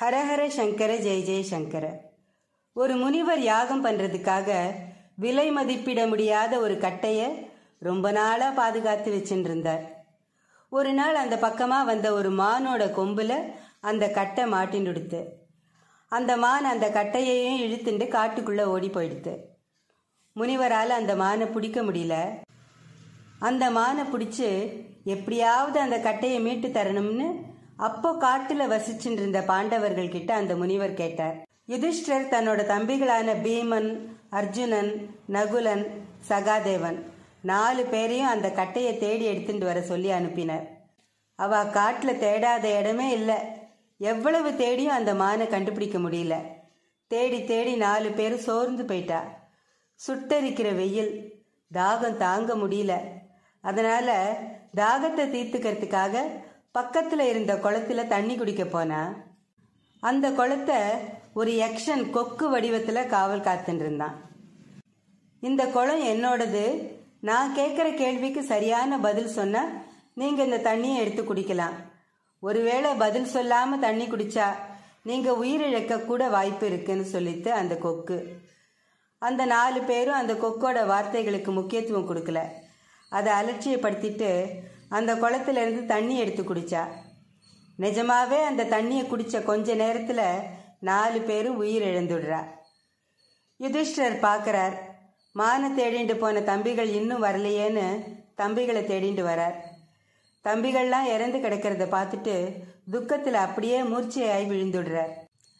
ஹரஹர சங்கர ஜெய ஜெய சங்கர. ஒரு முனிவர் யாகம் பண்றதுக்காக விலை மதிப்பிட முடியாத ஒரு கட்டைய ரொம்ப நாளா பாதுகாத்து வச்சுட்டு இருந்தார். ஒரு நாள் அந்த பக்கமா வந்த ஒரு மானோட கொம்புல அந்த கட்டை மாட்டின்டுடுத்து. அந்த மான் அந்த கட்டையையும் இழுத்துண்டு காட்டுக்குள்ள ஓடி போயிடுத்து. முனிவரால் அந்த மானை பிடிக்க முடியல. அந்த மானை பிடிச்சு எப்படியாவது அந்த கட்டையை மீட்டு தரணும்னு அப்போ காட்டுல வசிச்சுட்டு இருந்த பாண்டவர்கள் கிட்ட அந்த முனிவர் கேட்டார். யுதிஷ்டர் தன்னோட தம்பிகளான பீமன், அர்ஜுனன், நகுலன், சகாதேவன் 4 பேரையும் அந்த கட்டையை தேடி எடுத்துட்டு வர சொல்லி அனுப்பினார். அவ காட்டுல தேடாத இடமே இல்லை. எவ்வளவு தேடியும் அந்த மானை கண்டுபிடிக்க முடியல. தேடி தேடி 4 பேரும் சோர்ந்து போயிட்டா. சுட்டரிக்கிற வெயில், தாகம் தாங்க முடியல. அதனால தாகத்தை தீர்த்துக்கிறதுக்காக பக்கத்துல இருந்த குளத்துல தண்ணி குடிக்க போனா. அந்த குளத்தை ஒரு யக்ஷன் கொக்கு வடிவத்துல காவல் காத்துட்டு இருந்தான். இந்த குளம் என்னோடது, நான் கேட்கிற கேள்விக்கு சரியான பதில் சொன்னா நீங்க இந்த தண்ணியை எடுத்து குடிக்கலாம். ஒருவேளை பதில் சொல்லாம தண்ணி குடிச்சா நீங்க உயிரிழக்க கூட வாய்ப்பு இருக்குன்னு சொல்லிட்டு அந்த கொக்கு. அந்த 4 பேரும் அந்த கொக்கோட வார்த்தைகளுக்கு முக்கியத்துவம் கொடுக்கல. அதை அலட்சியப்படுத்திட்டு அந்த குளத்துல இருந்து தண்ணி எடுத்து குடிச்சா. நிஜமாவே அந்த தண்ணியை குடிச்ச கொஞ்ச நேரத்துல 4 பேரும் உயிர் இழந்துடுறா. யுதிஷ்டர் பார்க்கிறார். மான தேடிண்டு போன தம்பிகள் இன்னும் வரலையேன்னு தம்பிகளை தேடிண்டு வரார். தம்பிகள்லாம் இறந்து கிடக்கிறத பார்த்துட்டு துக்கத்தில் அப்படியே மூர்ச்சையாய் விழுந்துடுறார்.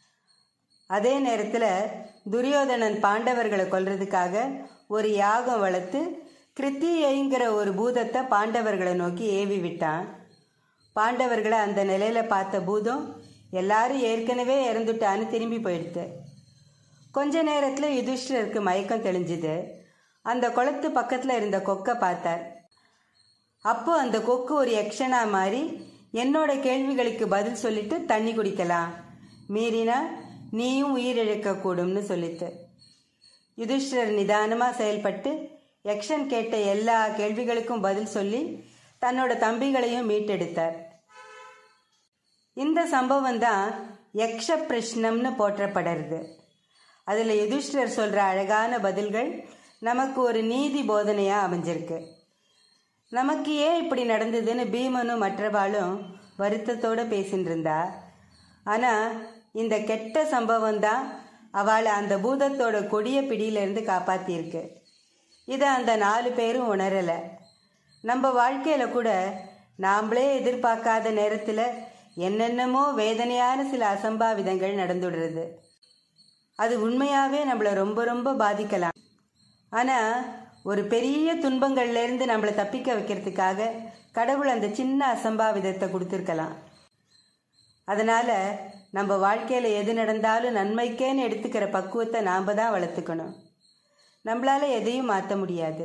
அதே நேரத்தில் துரியோதனன் பாண்டவர்களை கொல்றதுக்காக ஒரு யாகம் வளர்த்து கிருத்தியைங்கிற ஒரு பூதத்தை பாண்டவர்களை நோக்கி ஏவி விட்டான். பாண்டவர்களை அந்த நிலையில பார்த்த பூதம் எல்லாரும் ஏற்கனவே இறந்துட்டான்னு திரும்பி போயிடுது. கொஞ்ச நேரத்தில் யுதிஷ்டருக்கு மயக்கம் தெளிஞ்சுது. அந்த குளத்து பக்கத்தில் இருந்த கொக்கை பார்த்தார். அப்போ அந்த கொக்கு ஒரு யக்ஷனா மாறி என்னோட கேள்விகளுக்கு பதில் சொல்லிட்டு தண்ணி குடிக்கலாம், மீறினா நீயும் உயிரிழக்க கூடும்னு சொல்லித்து. யுதிஷ்டர் நிதானமா செயல்பட்டு யக்ஷன் கேட்ட எல்லா கேள்விகளுக்கும் பதில் சொல்லி தன்னோட தம்பிகளையும் மீட்டெடுத்தார். இந்த சம்பவம் தான் யக்ஷ பிரஷ்னம்னு போற்றப்படுறது. அதுல யுதிஷ்டர் சொல்ற அழகான பதில்கள் நமக்கு ஒரு நீதி போதனையா அமைஞ்சிருக்கு. நமக்கு ஏன் இப்படி நடந்ததுன்னு பீமனும் மற்றவாளும் வருத்தத்தோட பேசிட்டு இருந்தா. ஆனா இந்த கெட்ட சம்பவம் தான் அவளை அந்த பூதத்தோட கொடிய பிடியிலிருந்து காப்பாத்திருக்கு. இதை அந்த 4 பேரும் உணரலை. நம்ம வாழ்க்கையில கூட நாமளே எதிர்பார்க்காத நேரத்தில் என்னென்னமோ வேதனையான சில அசம்பாவிதங்கள் நடந்துடுறது. அது உண்மையாகவே நம்மளை ரொம்ப ரொம்ப பாதிக்கலாம். ஆனால் ஒரு பெரிய துன்பங்கள்லேருந்து நம்மளை தப்பிக்க வைக்கிறதுக்காக கடவுள் அந்த சின்ன அசம்பாவிதத்தை கொடுத்துருக்கலாம். அதனால் நம்ம வாழ்க்கையில் எது நடந்தாலும் நன்மைக்கேன்னு எடுத்துக்கிற பக்குவத்தை நாம் தான் வளர்த்துக்கணும். நம்மளால எதையும் மாற்ற முடியாது.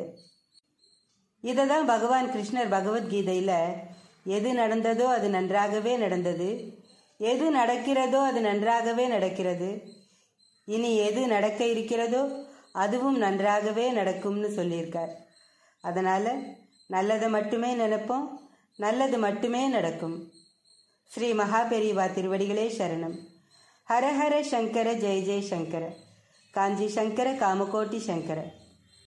இதை தான் பகவான் கிருஷ்ணர் பகவத்கீதையில் எது நடந்ததோ அது நன்றாகவே நடந்தது, எது நடக்கிறதோ அது நன்றாகவே நடக்கிறது, இனி எது நடக்க இருக்கிறதோ அதுவும் நன்றாகவே நடக்கும்னு சொல்லியிருக்கார். அதனால் நல்லதை மட்டுமே நினைப்போம், நல்லது மட்டுமே நடக்கும். ஸ்ரீ மகாபெரிவா திருவடிகளே சரணம். ஹரஹர சங்கர ஜெய ஜெய சங்கர. காஞ்சி சங்கர காமகோட்டி சங்கர.